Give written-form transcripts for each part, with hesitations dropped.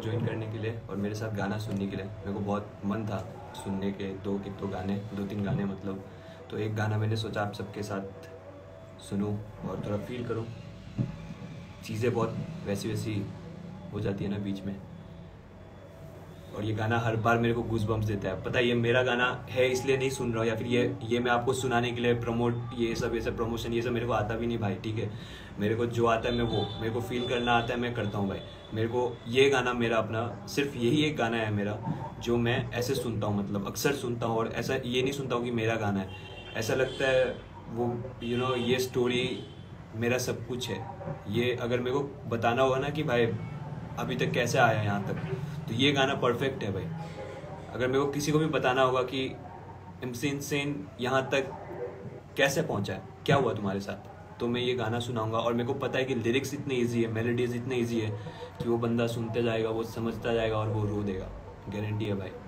Join करने के लिए और मेरे साथ गाना सुनने के लिए। मेरे को बहुत मन था सुनने के दो गाने, 2-3 गाने मतलब। तो एक गाना मैंने सोचा आप सबके साथ सुनूं और थोड़ा फील करूं। चीज़ें बहुत वैसी वैसी हो जाती है ना बीच में, और ये गाना हर बार मेरे को गूज बम्स देता है। पता है ये मेरा गाना है इसलिए नहीं सुन रहा हूँ, या फिर ये मैं आपको सुनाने के लिए ये सब प्रमोशन ये सब मेरे को आता भी नहीं भाई, ठीक है। मेरे को जो आता है मेरे को फील करना आता है, मैं करता हूँ भाई। मेरे को ये गाना मेरा अपना सिर्फ यही एक गाना है मेरा जो मैं ऐसे सुनता हूँ, मतलब अक्सर सुनता हूँ। और ऐसा ये नहीं सुनता हूँ कि मेरा गाना है, ऐसा लगता है वो ये स्टोरी मेरा सब कुछ है। ये अगर मेरे को बताना होगा ना कि भाई अभी तक कैसे आया यहाँ तक, तो ये गाना परफेक्ट है भाई। अगर मेरे को किसी को भी बताना होगा कि MC इंसेन यहाँ तक कैसे पहुँचा है, क्या हुआ तुम्हारे साथ, तो मैं ये गाना सुनाऊंगा। और मेरे को पता है कि लिरिक्स इतने इजी है, मेलोडीज इतने इजी है कि वो बंदा सुनते जाएगा, वो समझता जाएगा और वो रो देगा, गारंटी है भाई।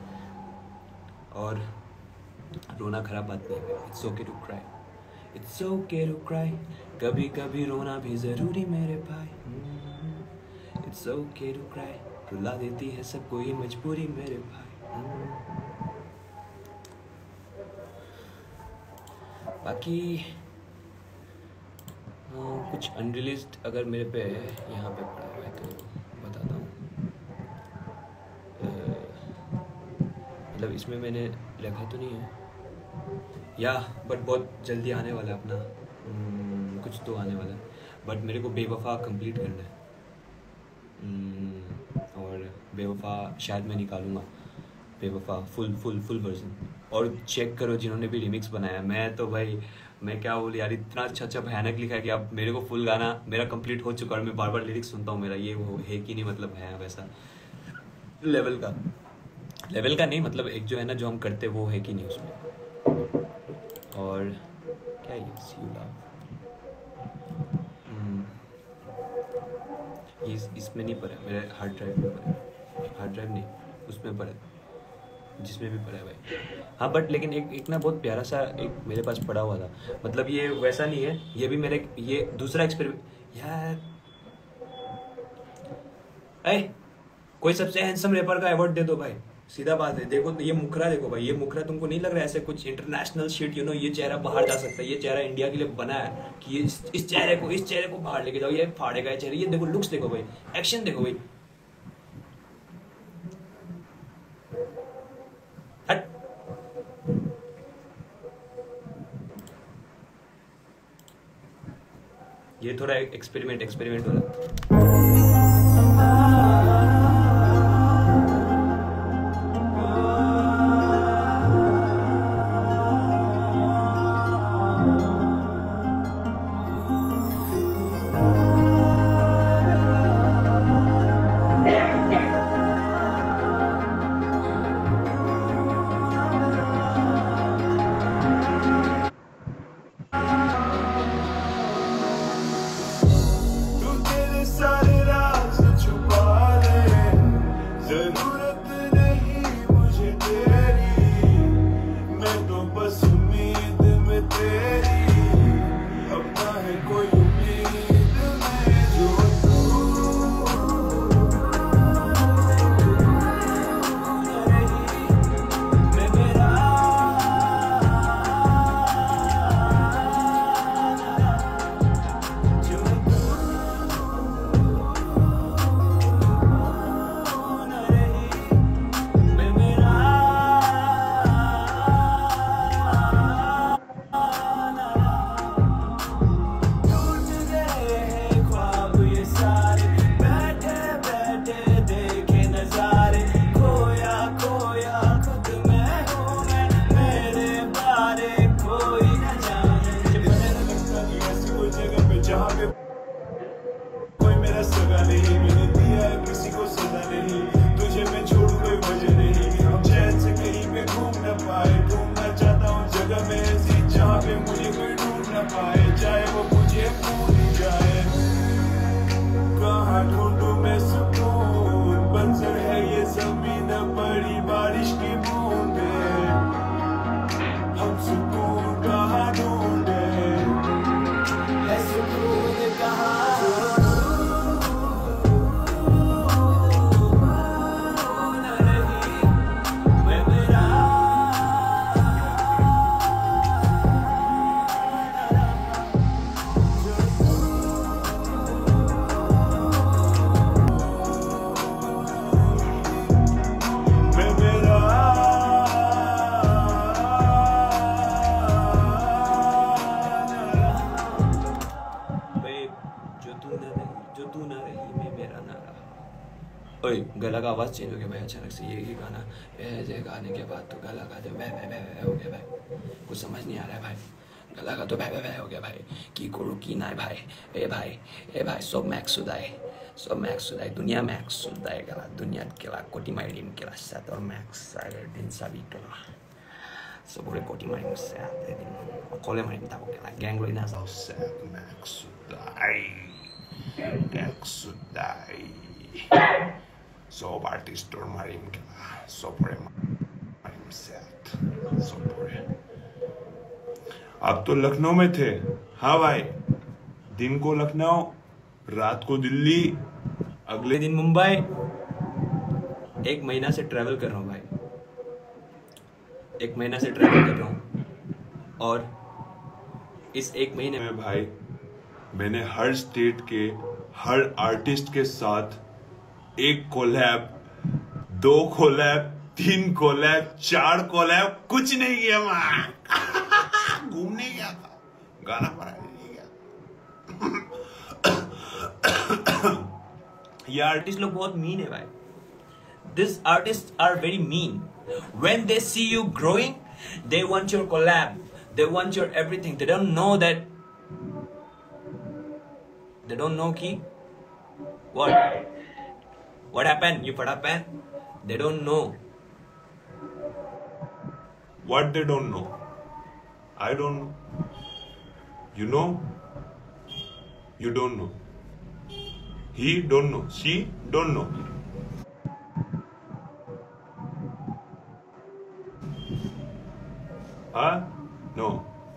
और रोना खराब बात नहीं है, it's okay to cry, it's okay to cry, कभी कभी रोना भी ज़रूरी मेरे भाई। इट्स ओके टू क्राई, रुला देती है सबको ये मजबूरी मेरे भाई। बाकी कुछ अनरिलीज्ड अगर मेरे पे यहाँ पे पड़ा हुआ है तो बताता हूँ। मतलब इसमें मैंने लिखा तो नहीं है बट बहुत जल्दी आने वाला है अपना, कुछ तो आने वाला है। बट मेरे को बेवफा कंप्लीट करना है, और बेवफा शायद मैं निकालूंगा, बेवफा फुल वर्जन। और चेक करो जिन्होंने भी रिमिक्स बनाया, मैं तो भाई मैं क्या बोलूँ यार, इतना अच्छा भयानक लिखा है कि अब मेरे को फुल गाना मेरा कंप्लीट हो चुका है और मैं बार बार लिरिक्स सुनता हूँ। मेरा ये वो है कि नहीं, मतलब है वैसा लेवल का नहीं, मतलब एक जो है ना जो हम करते वो है कि नहीं उसमें। और क्या ये इसमें नहीं पड़ा, मेरे हार्ड ड्राइव में पड़ा, हार्ड ड्राइव नहीं उसमें पड़ा, जिसमें भी पड़ा है भाई। हाँ बट लेकिन एक ना बहुत प्यारा सा एक मेरे पास पड़ा हुआ था, मतलब ये वैसा नहीं है, ये भी मेरे ये दूसरा एक्सपेरिमेंट यार। कोई सबसे हैंडसम रैपर का अवार्ड दे दो भाई, सीधा बात है। देखो ये मुखरा देखो भाई, ये मुखरा तुमको नहीं लग रहा है ऐसे कुछ इंटरनेशनल शिट, ये चेहरा बाहर जा सकता है, ये चेहरा इंडिया के लिए बना है कि ये इस चेहरे को बाहर लेके जाओ, ये फाड़ेगा ये चेहरे। ये देखो लुक्स देखो भाई, एक्शन देखो भाई, हट। ये थोड़ा एक्सपेरिमेंट हो रहा है। ओए गला का आवाज़ चेंज हो गया भाई अचानक से। ये गाना ऐसे गाने के बाद तो गला का तो भै भै भै भै हो गया भाई, कुछ समझ नहीं आ रहा है भाई। गला का तो भै भै भै हो गया भाई। की करो की ना भाई, ए भाई सब मैक्स सुदाय दुनिया मैक्स सुदाय गला दुनिया केला कोटी माइडिम केला सात और मैक्स सागर दिन साबी केला सबरे कोटी माइडिम सात दिन कोले माइडिम ताको केला गैंग लोइना सात मैक्स सुदाय सब आर्टिस्ट और मारिम केला सबरे मारिम सात सबरे। आप तो लखनऊ में थे। हाँ भाई, दिन को लखनऊ, रात को दिल्ली, अगले दिन मुंबई। 1 महीना से ट्रैवल कर रहा हूँ भाई, 1 महीना से ट्रैवल कर रहा हूँ। और इस 1 महीने में भाई मैंने हर स्टेट के हर आर्टिस्ट के साथ 1 कोलैब, 2 कोलैब, 3 कोलैब, 4 कोलैब कुछ नहीं किया मैं। घूमने गया था, गाना बनाने नहीं गया। ये आर्टिस्ट लोग बहुत मीन है भाई। These artists are very mean. When they see you growing, they want your collab, they want your everything. They don't know that. They don't know ki what happened. You put up pen. They don't know. What they don't know? I don't know. You know? You don't know. He don't know. She don't know. Huh? No.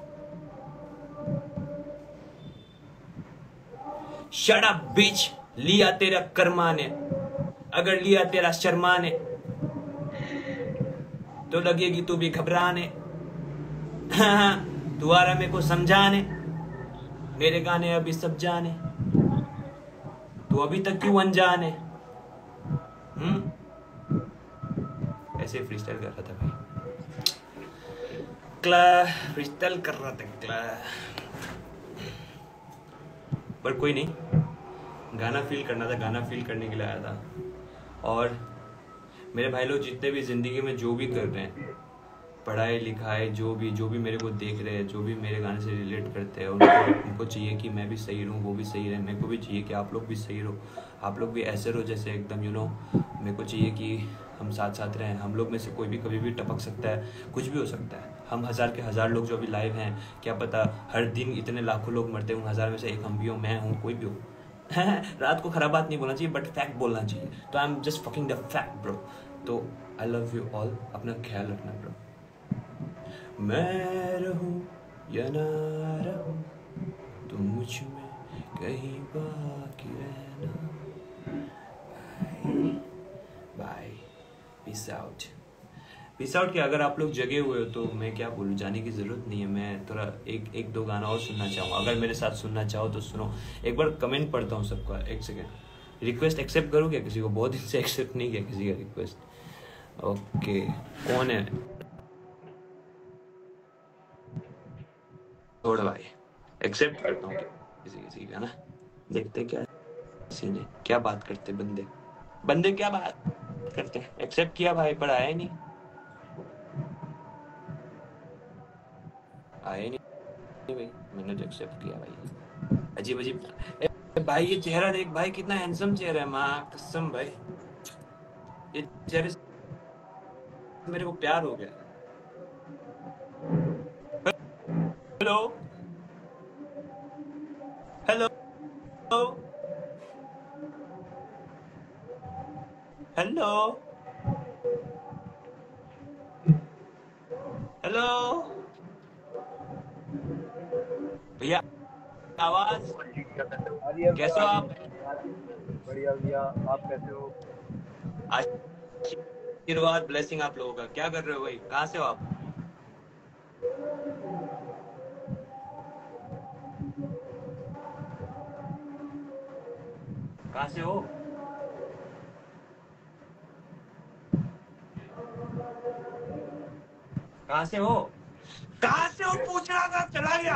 Shut up, bitch. लिया तेरा कर्मा ने, अगर लिया तेरा शर्मा ने तो लगेगी तू भी घबराने। तू आ रहा मेरे को समझाने, मेरे गाने अभी सब जाने, तू अभी तक क्यों अनजान है। ऐसे फ्रीस्टाइल कर रहा था भाई, फ्रीस्टाइल कर रहा था पर कोई नहीं, गाना फील करना था, गाना फील करने के लिए आया था। और मेरे भाई लोग जितने भी जिंदगी में जो भी कर रहे हैं, पढ़ाई लिखाई, जो भी मेरे को देख रहे हैं, जो भी मेरे गाने से रिलेट करते हैं, उनको चाहिए कि मैं भी सही रहूं, वो भी सही रहे। मेरे को भी चाहिए कि आप लोग भी सही रहो, आप लोग भी ऐसे रहो जैसे एकदम मेरे को चाहिए कि हम साथ साथ रहें। हम लोग में से कोई भी कभी भी टपक सकता है, कुछ भी हो सकता है। हम 1000 के 1000 लोग जो अभी लाइव हैं, क्या पता हर दिन इतने लाखों लोग मरते हों, 1000 में से एक हम भी हो, मैं हूँ, कोई भी हो। रात को खराब बात नहीं बोलना चाहिए, बट फैक्ट बोलना चाहिए। तो I am just fucking the fact bro. तो आई लव यू ऑल, अपना ख्याल रखना ब्रो। मैं रहूं या ना रहूं, तुम मुझ में कहीं बाकी रहना। Bye, peace out. Peace out के अगर आप लोग जगे हुए हो तो मैं क्या बोलूँ, जाने की ज़रूरत नहीं है। मैं थोड़ा एक दो गाना और सुनना चाहूँगा। अगर मेरे साथ सुनना चाहो तो सुनो। एक बार कमेंट पढ़ता हूँ सबका, एक सेकेंड। रिक्वेस्ट एक्सेप्ट करूँ क्या किसी को? बहुत दिन से एक्सेप्ट नहीं किया किसी का रिक्वेस्ट। ओके, कौन है? छोड़ भाई, एक्सेप्ट करता हूँ किसी का ना। देखते क्या सीन है, क्या बात करते बंदे क्या बात करते। एक्सेप्ट किया भाई, पर आया नहीं, आए नहीं भाई। मैंने तो एक्सेप्ट किया भाई। अजीब अजीब भाई, ये चेहरा देख भाई, कितना हैंडसम चेहरा है, माँ कसम भाई। ये चेहरे से मेरे को प्यार हो गया। हेलो हेलो हेलो हेलो भैया, आवाज कैसे हो आप? बढ़िया भैया, आप कैसे हो? आशीर्वाद ब्लेसिंग आप लोगों का। क्या कर रहे हो भाई? कहाँ से हो आप? कहाँ से हो? कहाँ से हो? कहाँ से हो पूछ रहा था, चला गया।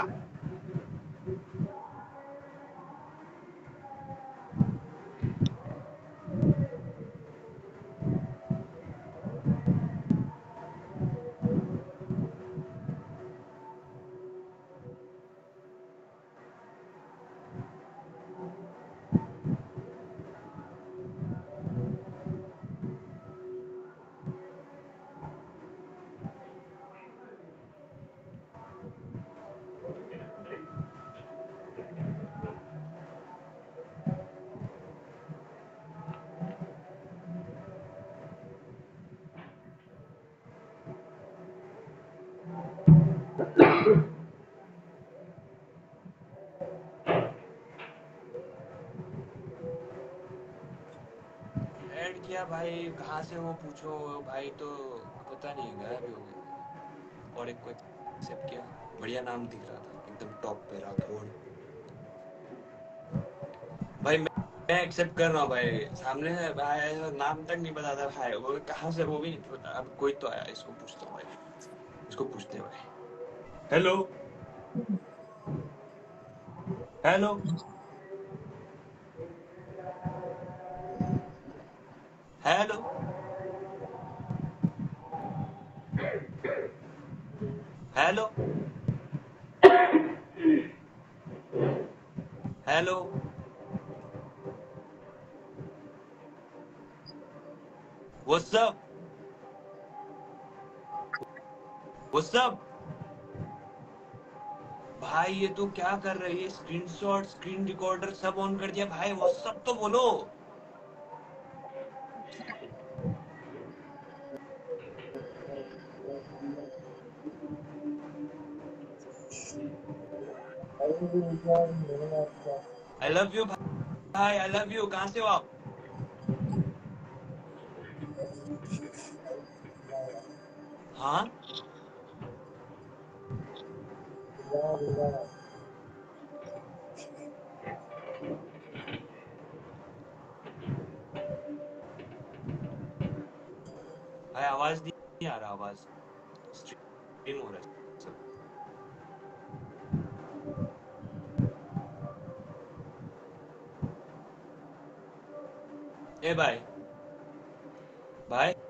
किया भाई, कहाँ से हो पूछो भाई, तो पता नहीं गायब ही हो गए। और एक को एक्सेप्ट किया, बढ़िया नाम दिख रहा था एकदम टॉप पे, राठौड़। भाई मैं एक्सेप्ट कर रहा हूँ भाई, सामने से भाई नाम तक नहीं पता था भाई, वो कहाँ से वो भी नहीं पता। अब कोई तो आया, इसको पूछता हूँ भाई, इसको पूछते हैं भाई। Hello. Hello. Hello. Hello. Hello. What's up. What's up. भाई ये तो क्या कर रही है, स्क्रीनशॉट स्क्रीन रिकॉर्डर सब ऑन कर दिया भाई, व्हाट्सअप तो बोलो। आई लव यू भाई, आई लव यू। कहाँ से हो आप? हाँ। भाई आवाज नहीं आ रहा, आवाज स्ट्रीम हो रहा है सब। ए भाई। भाई